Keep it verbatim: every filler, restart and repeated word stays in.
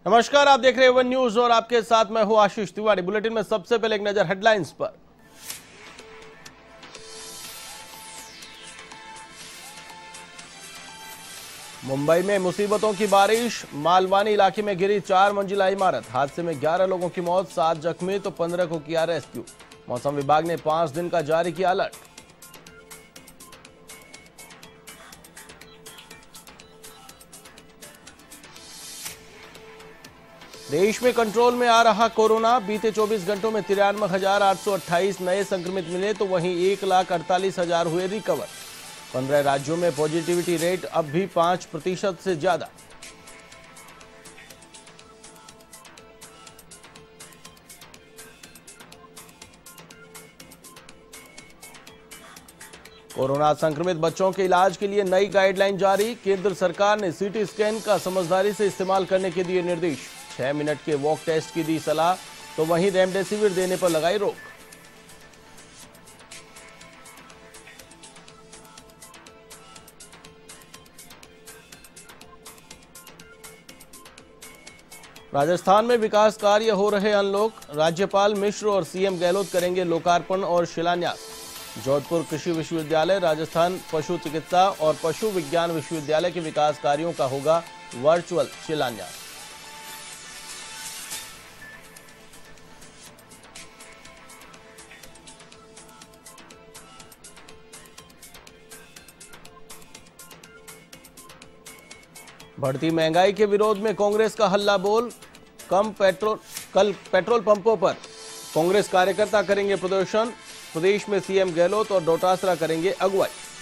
नमस्कार, आप देख रहे हैं वन न्यूज और आपके साथ मैं हूं आशीष तिवारी। बुलेटिन में सबसे पहले एक नजर हेडलाइंस पर। मुंबई में मुसीबतों की बारिश, मालवानी इलाके में गिरी चार मंजिला इमारत। हादसे में ग्यारह लोगों की मौत, सात जख्मी तो पंद्रह को किया रेस्क्यू। मौसम विभाग ने पांच दिन का जारी किया अलर्ट। देश में कंट्रोल में आ रहा कोरोना। बीते चौबीस घंटों में तिरानवे हजार आठ सौ अट्ठाईस नए संक्रमित मिले तो वहीं एक लाख अड़तालीस हजार हुए रिकवर। पंद्रह राज्यों में पॉजिटिविटी रेट अब भी पांच प्रतिशत से ज्यादा। कोरोना संक्रमित बच्चों के इलाज के लिए नई गाइडलाइन जारी। केंद्र सरकार ने सीटी स्कैन का समझदारी से इस्तेमाल करने के दिए निर्देश। छह मिनट के वॉक टेस्ट की दी सलाह तो वहीं रेमडेसिविर देने पर लगाई रोक। राजस्थान में विकास कार्य हो रहे अनलॉक। राज्यपाल मिश्र और सीएम गहलोत करेंगे लोकार्पण और शिलान्यास। जोधपुर कृषि विश्वविद्यालय, राजस्थान पशु चिकित्सा और पशु विज्ञान विश्वविद्यालय के विकास कार्यों का होगा वर्चुअल शिलान्यास। बढ़ती महंगाई के विरोध में कांग्रेस का हल्ला बोल। कम पेट्रोल कल पेट्रोल पंपों पर कांग्रेस कार्यकर्ता करेंगे प्रदर्शन। प्रदेश में सीएम गहलोत और डोटासरा करेंगे अगुवाई।